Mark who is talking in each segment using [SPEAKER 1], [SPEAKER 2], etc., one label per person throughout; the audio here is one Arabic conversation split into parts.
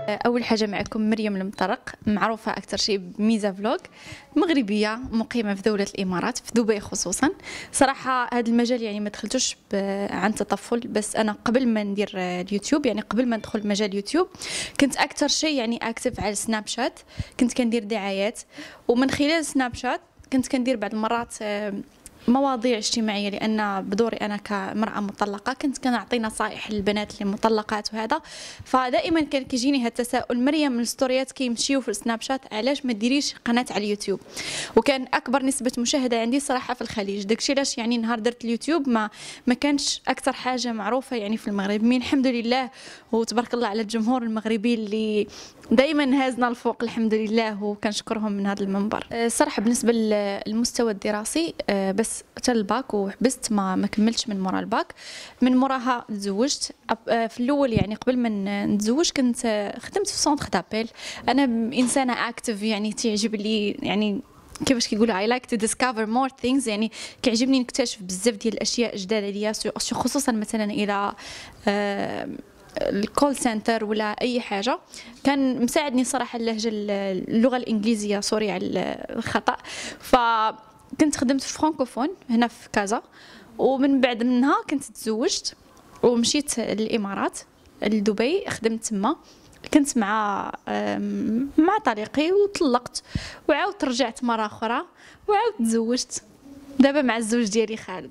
[SPEAKER 1] اول حاجه معكم مريم المطرق، معروفه اكثر شيء بميزه فلوج، مغربيه مقيمه في دوله الامارات في دبي خصوصا. صراحه هذا المجال يعني ما دخلتوش عن تطفل، بس انا قبل ما ندير اليوتيوب، يعني قبل ما ندخل مجال اليوتيوب كنت اكثر شيء يعني اكتف على سناب شات، كنت كندير دعايات، ومن خلال سناب شات كنت كندير بعض المرات مواضيع اجتماعيه، لان بدوري انا كمراه مطلقه كنت كنعطي نصائح للبنات اللي مطلقات وهذا. فدائما كان كيجيني هذا التساؤل: مريم من الستوريات كيمشيو في السناب شات، علاش ما ديريش قناه على اليوتيوب؟ وكان اكبر نسبه مشاهده عندي صراحه في الخليج، داكشي علاش يعني نهار درت اليوتيوب ما كانش اكثر حاجه معروفه يعني في المغرب. من الحمد لله وتبارك الله على الجمهور المغربي اللي دائما هازنا الفوق الحمد لله، وكنشكرهم من هذا المنبر. صراحه بالنسبه للمستوى الدراسي بس حتى الباك وحبست، ما كملتش من مورا الباك. من موراها تزوجت. في الاول يعني قبل ما نتزوج كنت خدمت في سونتر دابيل. انا انسانه اكتف، يعني تعجب لي يعني كيفاش كيقولوا I like to discover more things، يعني كيعجبني نكتشف بزاف ديال الاشياء جداد عليا، خصوصا مثلا الى الكول سنتر ولا اي حاجه. كان مساعدني صراحه اللغه الانجليزيه، سوري على الخطا. فكنت خدمت في فرانكوفون هنا في كازا، ومن بعد منها كنت تزوجت ومشيت للامارات لدبي، خدمت تما، كنت مع طليقي وطلقت، وعاودت رجعت مره اخرى وعاودت تزوجت، دابا مع الزوج ديالي خالد.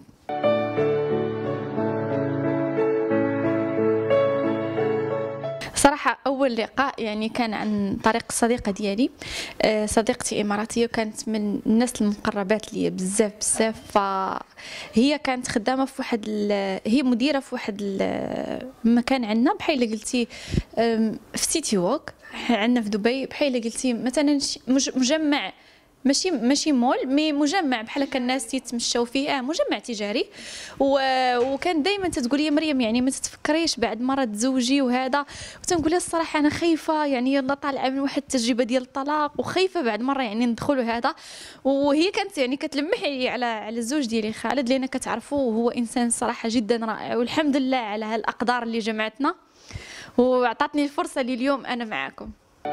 [SPEAKER 1] صراحة أول لقاء يعني كان عن طريق الصديقة ديالي، صديقتي إماراتية، وكانت من الناس المقربات لي بزاف بزاف. فهي كانت خدامة في هي مديرة في واحد المكان عندنا بحال قلتي في سيتي ووك عندنا في دبي، بحال قلتي مثلا مجمع، ماشي مول، مي مجمع بحال هكا الناس يتمشاو فيه، مجمع تجاري. وكان دائما تتقول لي: مريم يعني ما تتفكريش بعد مره تزوجي وهذا؟ وتنقول لها الصراحه انا خايفه، يعني يلا طالعه من واحد التجربه ديال الطلاق وخايفه بعد مره يعني ندخل وهذا. وهي كانت يعني كتلمح لي على الزوج ديالي خالد، لان كتعرفوا هو انسان صراحه جدا رائع، والحمد لله على هالاقدار اللي جمعتنا وعطاتني الفرصه اللي اليوم انا معاكم.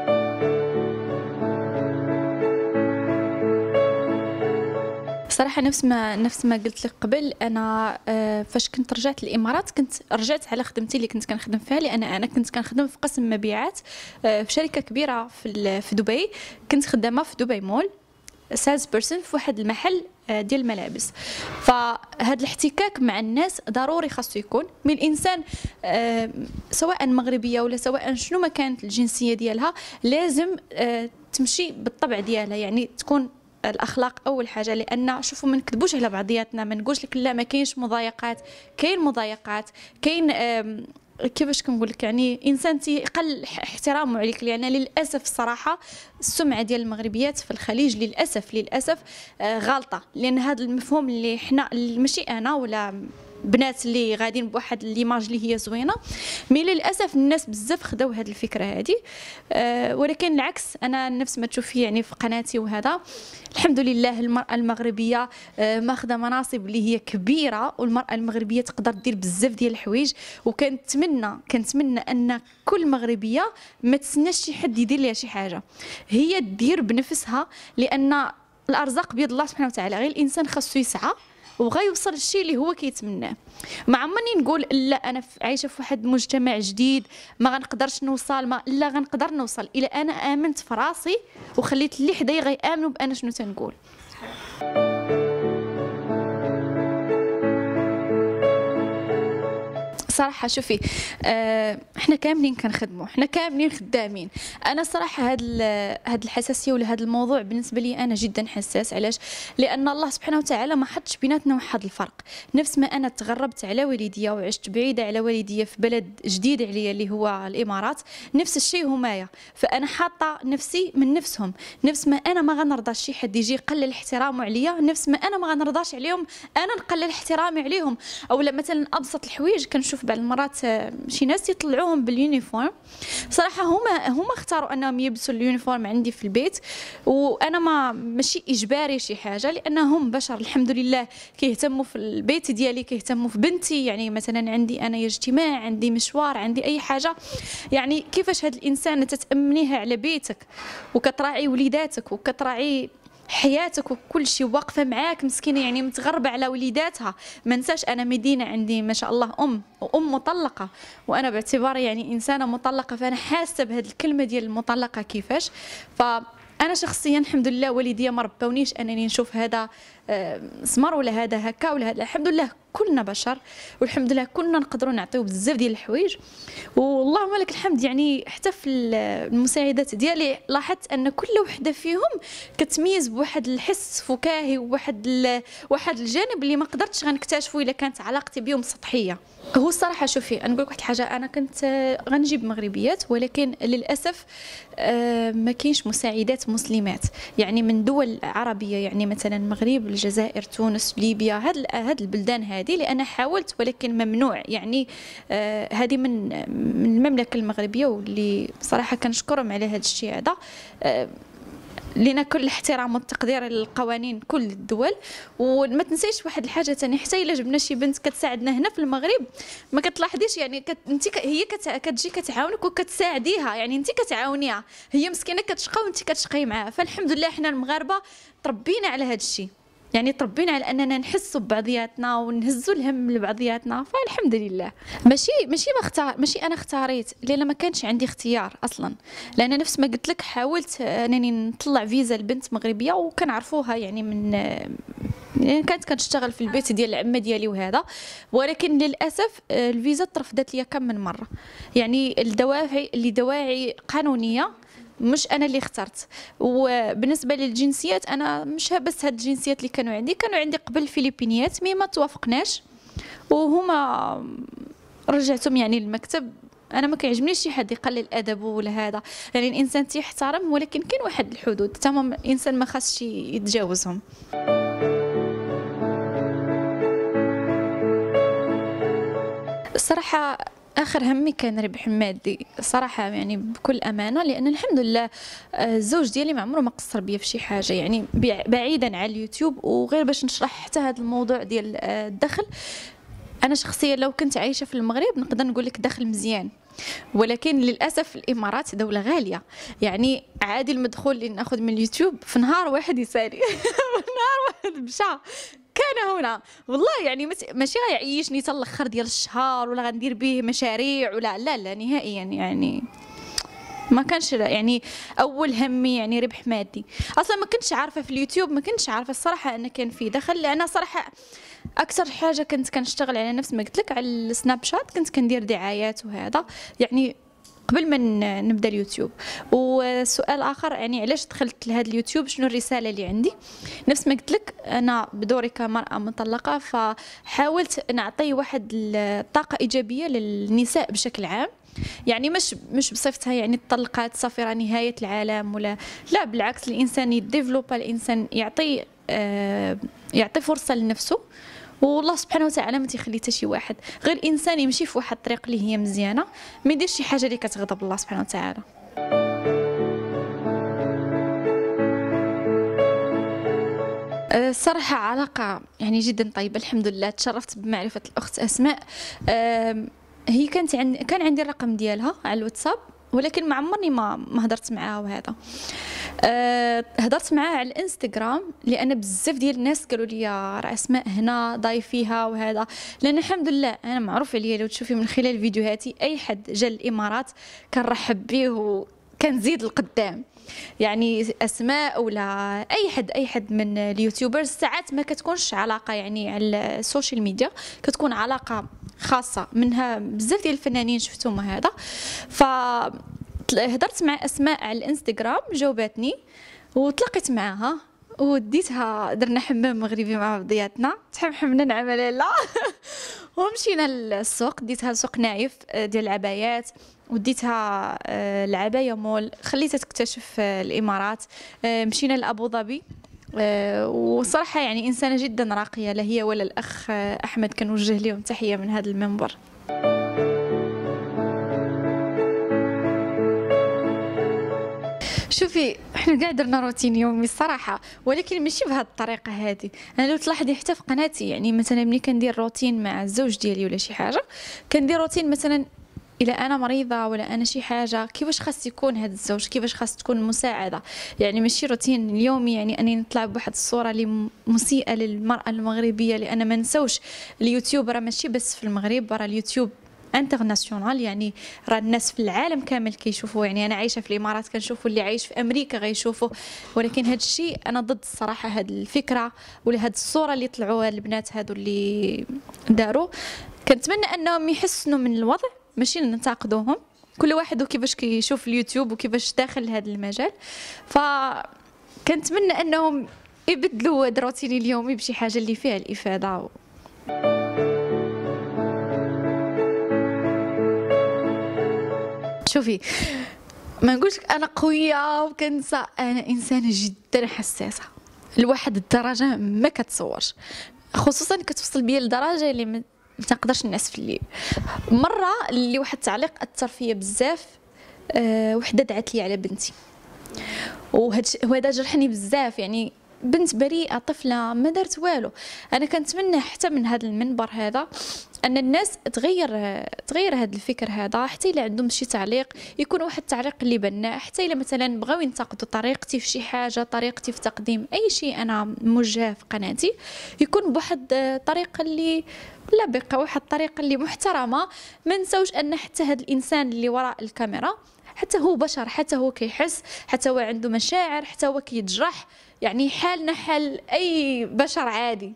[SPEAKER 1] صراحه نفس ما قلت لك قبل، انا فاش كنت رجعت الامارات كنت رجعت على خدمتي اللي كنت كنخدم فيها، لان انا كنت كنخدم في قسم مبيعات في شركه كبيره في دبي. كنت خدامه في دبي مول سيلز بيرسون في واحد المحل ديال الملابس. فهاد الاحتكاك مع الناس ضروري خاصو يكون من الانسان، سواء مغربيه ولا سواء شنو ما كانت الجنسيه ديالها، لازم تمشي بالطبع ديالها، يعني تكون الاخلاق اول حاجه. لان شوفوا ما نكذبوش على بعضياتنا، ما نقولش لك لا ما كاينش مضايقات، كاين مضايقات، كاين كيفاش كنقول لك، يعني انسان تيقل احترامه عليك. لان للاسف الصراحه السمعه ديال المغربيات في الخليج للاسف غلطه، لان هذا المفهوم اللي حنا ماشي انا ولا بنات اللي غاديين بواحد ليماج اللي هي زوينه، مي للاسف الناس بزاف خداو هذه الفكره هذه. ولكن العكس، انا نفس ما تشوفي يعني في قناتي وهذا، الحمد لله المراه المغربيه ماخذه مناصب اللي هي كبيره، والمراه المغربيه تقدر دير بزاف ديال الحوايج. كنتمنى ان كل مغربيه ما تسناش شي حد يدير لها شي حاجه، هي دير بنفسها، لان الارزاق بيد الله سبحانه وتعالى، غير الانسان خاصو يسعى وغيوصل للشيء اللي هو كيتمناه. ما عمرني نقول لا انا عايشه في واحد المجتمع جديد ما غنقدرش نوصل، لا غنقدر نوصل الا انا امنت في راسي وخليت اللي حدايا غيامنوا بانا شنو تنقول. صراحة شوفي، احنا كاملين كنخدموا، احنا كاملين خدامين. انا صراحة هاد الحساسية ولا هاد الموضوع بالنسبة لي انا جدا حساس. علاش؟ لان الله سبحانه وتعالى ما حطش بيناتنا واحد الفرق. نفس ما انا تغربت على والديا وعشت بعيدة على والديا في بلد جديد عليا اللي هو الامارات، نفس الشيء همايا. فانا حاطة نفسي من نفسهم، نفس ما انا ما غنرضاش شي حد يجي يقلل احترامه عليا، نفس ما انا ما غنرضاش عليهم انا نقلل احترامي عليهم. او مثلا ابسط الحوايج كنشوف بالنسبه للمرات شي ناس يطلعوهم باليونيفورم. صراحه هما اختاروا انهم يلبسوا اليونيفورم عندي في البيت، وانا ماشي اجباري شي حاجه، لانهم بشر الحمد لله كيهتموا في البيت ديالي، كيهتموا في بنتي. يعني مثلا عندي انا اجتماع، عندي مشوار، عندي اي حاجه، يعني كيفاش هاد الانسان تتامنيها على بيتك وكتراعي وليداتك وكتراعي حياتك وكل شيء، واقفه معاك مسكينه يعني متغربه على وليداتها. ما نساش انا مدينه عندي ما شاء الله وام مطلقه، وانا باعتباري يعني انسانه مطلقه، فانا حاسه بهذه الكلمه ديال المطلقه كيفاش. فانا شخصيا الحمد لله والديا ما ربونيش انني نشوف هذا سمر ولا هذا هكا ولا هذا. الحمد لله كلنا بشر، والحمد لله كلنا نقدروا نعطيو بزاف ديال الحوايج، واللهم لك الحمد. يعني حتى في المساعدات ديالي لاحظت ان كل وحده فيهم كتميز بواحد الحس فكاهي وواحد الجانب اللي ما قدرتش غنكتشفه الا كانت علاقتي بهم سطحيه. هو الصراحه شوفي انا نقول لك واحد الحاجه، انا كنت غنجيب مغربيات، ولكن للاسف ما كاينش مساعدات مسلمات يعني من دول عربيه، يعني مثلا المغرب، الجزائر، تونس، ليبيا، هاد البلدان هذه اللي انا حاولت ولكن ممنوع. يعني هذه من المملكه المغربيه، واللي صراحه كنشكرهم على هذا الشيء هذا. لنا كل الاحترام والتقدير للقوانين كل الدول. وما تنسيش واحد الحاجه ثانيه، حتى الا جبنا شي بنت كتساعدنا هنا في المغرب ما كتلاحظيش يعني هي كتجي كتعاونك وكتساعديها، يعني انت كتعاونيها، هي مسكينه كتشقى وانت كتشقي معاها. فالحمد لله حنا المغاربه تربينا على هذا الشيء، يعني تربينا على اننا نحسوا ببعضياتنا ونهزوا الهم لبعضياتنا. فالحمد لله ماشي انا اختاريت، لان ما كانش عندي اختيار اصلا. لان نفس ما قلت لك حاولت انني نطلع فيزا لبنت مغربيه وكنعرفوها يعني من يعني كانت كنشتغل في البيت ديال العمه ديالي وهذا، ولكن للاسف الفيزا ترفضت لي كم من مره. يعني لدواعي قانونيه، مش انا اللي اخترت. وبالنسبه للجنسيات انا مش بس هاد الجنسيات اللي كانوا عندي قبل الفلبينيات، مي ما توافقناش وهما رجعتهم يعني للمكتب. انا ما كيعجبنيش شي حد يقلل ادبه ولا هذا، يعني الانسان تيحترم، ولكن كاين واحد الحدود تمام الانسان ما خاصش يتجاوزهم. الصراحه اخر همي كان ربح مادي صراحه، يعني بكل امانه، لان الحمد لله الزوج ديالي ما عمره ما قصر بيا في شي حاجه. يعني بعيدا عن اليوتيوب، وغير باش نشرح حتى هذا الموضوع ديال الدخل، انا شخصيا لو كنت عايشه في المغرب نقدر نقول لك دخل مزيان، ولكن للاسف الامارات دوله غاليه. يعني عادي المدخول اللي ناخذ من اليوتيوب في نهار واحد يسالي في نهار واحد مشى كان هنا والله. يعني ماشي غيعيشني حتى الاخر ديال الشهر ولا غندير به مشاريع ولا لا نهائيا. يعني ما كانش يعني اول همي يعني ربح مادي. اصلا ما كنتش عارفه في اليوتيوب، ما كنتش عارفه الصراحه ان كان في دخل، لان صراحه اكثر حاجه كنت كنشتغل على نفس ما قلت لك على السناب شات، كنت كندير دعايات وهذا يعني قبل ما نبدا اليوتيوب. وسؤال اخر يعني علاش دخلت لهذا اليوتيوب، شنو الرساله اللي عندي؟ نفس ما قلت لك انا بدوري كمراه مطلقه، فحاولت نعطي واحد الطاقه ايجابيه للنساء بشكل عام. يعني مش بصفتها يعني الطلقات صافي راه نهايه العالم ولا لا، بالعكس الانسان يديفلوبا، الانسان يعطي فرصه لنفسه، والله سبحانه وتعالى ما تيخلي حتى شي واحد غير انسان يمشي في واحد الطريق اللي هي مزيانه، ما يديرش شي حاجه اللي كتغضب الله سبحانه وتعالى. الصراحه علاقه يعني جدا طيبه الحمد لله. تشرفت بمعرفه الاخت اسماء. هي كان عندي الرقم ديالها على الواتساب، ولكن ما عمرني ما هضرت معاها وهذا. هضرت معاها على الانستغرام، لان بزاف ديال الناس قالوا لي راه اسماء هنا ضايفيها وهذا، لان الحمد لله انا معروف عليا لو تشوفي من خلال فيديوهاتي اي حد جا الامارات كنرحب به وكنزيد القدام. يعني اسماء ولا اي حد من اليوتيوبرز، ساعات ما كتكونش علاقه يعني على السوشيال ميديا، كتكون علاقه خاصه، منها بزاف ديال الفنانين شفتهم هذا. هدرت مع اسماء على الانستغرام، جاوباتني وتلاقيت معاها وديتها، درنا حمام مغربي مع بعضياتنا، تحمحمنا نعمل لا ومشينا للسوق، ديتها لسوق نايف ديال العبايات، وديتها العبايه مول، خليتها تكتشف الامارات. مشينا لابو ظبي، وصراحه يعني انسانه جدا راقيه، لا هي ولا الاخ احمد كنوجه لهم تحيه من هذا المنبر. شوفي احنا كاع درنا روتين يومي الصراحه، ولكن ماشي بهذه الطريقه هذه. انا لو تلاحظي حتى في قناتي، يعني مثلا ملي كندير روتين مع الزوج ديالي ولا شي حاجه، كندير روتين مثلا الا انا مريضه ولا انا شي حاجه، كيفاش خاص يكون هذا الزوج، كيفاش خاص تكون المساعده. يعني ماشي روتين اليومي يعني اني نطلع بواحد الصوره اللي مسيئه للمراه المغربيه، لان ما نساوش اليوتيوب راه ماشي بس في المغرب، راه اليوتيوب انترناسيونال، يعني راه الناس في العالم كامل كيشوفوا. يعني انا عايشه في الامارات كنشوفوا، اللي عايش في امريكا غيشوفوا. ولكن هذا الشيء انا ضد الصراحه، هذه الفكره ولا هذه الصوره اللي طلعوا البنات هذو اللي داروا. كنتمنى انهم يحسنوا من الوضع، ماشي ننتقدوهم. كل واحد وكيفاش كيشوف اليوتيوب وكيفاش داخل هذا المجال. فكنتمنى انهم يبدلوا الروتين اليومي بشي حاجه اللي فيها الافاده. شوفي، ما نقولش انا قويه وكنسى، انا انسانه جدا حساسه لواحد الدرجه ما كتصورش، خصوصا كتوصل بيا لدرجه اللي ما تقدرش نعس في الليل. مره اللي واحد التعليق اثر فيا بزاف، وحده دعت لي على بنتي، وهذا جرحني بزاف. يعني بنت بريئه، طفله ما دارت والو. انا كنتمنى حتى من هذا المنبر هذا ان الناس تغير هذا الفكر هذا، حتى الا عندهم شي تعليق يكون واحد التعليق اللي بناء. حتى الا مثلا بغاو ينتقدوا طريقتي في شي حاجه، طريقتي في تقديم اي شيء انا موجهه في قناتي، يكون بواحد الطريقه اللي لبقه، واحد الطريقه اللي محترمه. ما نساوش ان حتى هذا الانسان اللي وراء الكاميرا حتى هو بشر، حتى هو كيحس، حتى هو عنده مشاعر، حتى هو كيتجرح. يعني حالنا حال اي بشر عادي.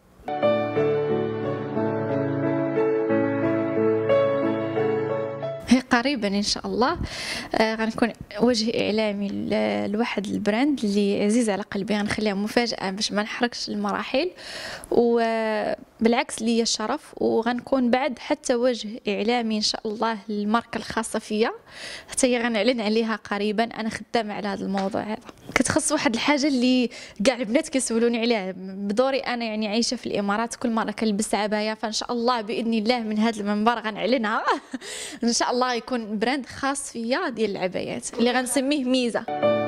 [SPEAKER 1] قريبا ان شاء الله غنكون وجه اعلامي لواحد البراند اللي عزيز على قلبي. غنخليها مفاجاه باش ما نحرقش المراحل، وبالعكس ليا الشرف. وغنكون بعد حتى وجه اعلامي ان شاء الله للماركه الخاصه فيا، حتى هي غنعلن عليها قريبا. انا خدامه على هذا الموضوع هذا. كتخص واحد الحاجه اللي كاع البنات كيسولوني عليها بدوري انا، يعني عايشه في الامارات، كل مره كنلبس عبايه. فان شاء الله باذن الله من هذا المنبر غنعلنها ان شاء الله يكون براند خاص فيا ديال العبايات اللي غنسميه ميزه.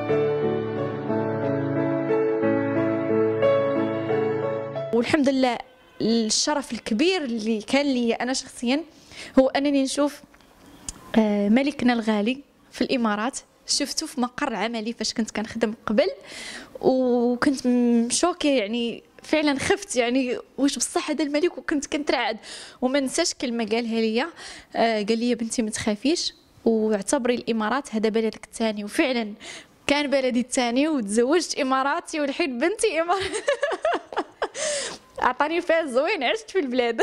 [SPEAKER 1] والحمد لله الشرف الكبير اللي كان لي انا شخصيا هو انني نشوف ملكنا الغالي في الامارات. شفته في مقر عملي فاش كنت كنخدم قبل، وكنت مشوكه، يعني فعلا خفت، يعني واش بصح هذا الملك. وكنت كنترعد. وما نساش كلمه قالها لي، قال لي يا بنتي ما تخافيش، واعتبري الامارات هذا بلدك الثاني. وفعلا كان بلدي الثاني، وتزوجت اماراتي والحين بنتي اماراتي. اعطاني فاز زوين، عشت في البلاد.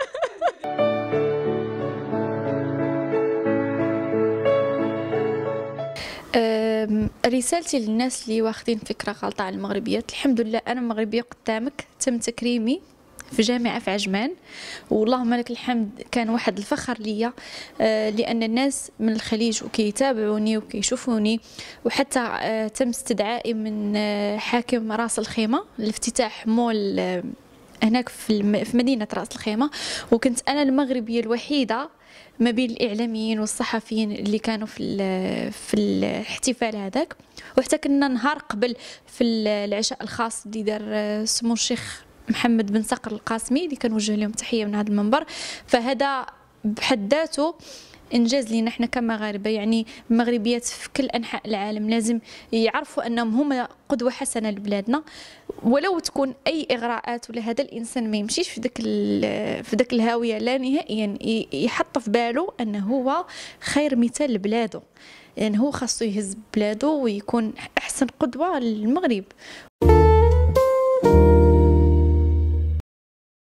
[SPEAKER 1] رسالتي للناس اللي واخدين فكره غلطه على المغربيات، الحمد لله انا مغربيه قدامك، تم تكريمي في جامعه في عجمان، واللهم لك الحمد. كان واحد الفخر ليا، لان الناس من الخليج وكيتابعوني وكيشوفوني. وحتى تم استدعائي من حاكم راس الخيمه لافتتاح مول هناك في مدينه راس الخيمه، وكنت انا المغربيه الوحيده ما بين الاعلاميين والصحفيين اللي كانوا في الاحتفال هذاك. وحتى كنا نهار قبل في العشاء الخاص اللي دار سمو الشيخ محمد بن صقر القاسمي، اللي كنوجه لهم تحيه من هذا المنبر. فهذا بحد ذاته انجاز لينا احنا كمغاربه. يعني المغربيات في كل انحاء العالم لازم يعرفوا انهم هما قدوه حسنه لبلادنا، ولو تكون اي اغراءات ولا هذا الانسان ما يمشيش في داك الهاويه لا نهائيا، يحط في باله انه هو خير مثال لبلاده. يعني هو خاصو يهز بلاده ويكون احسن قدوه للمغرب.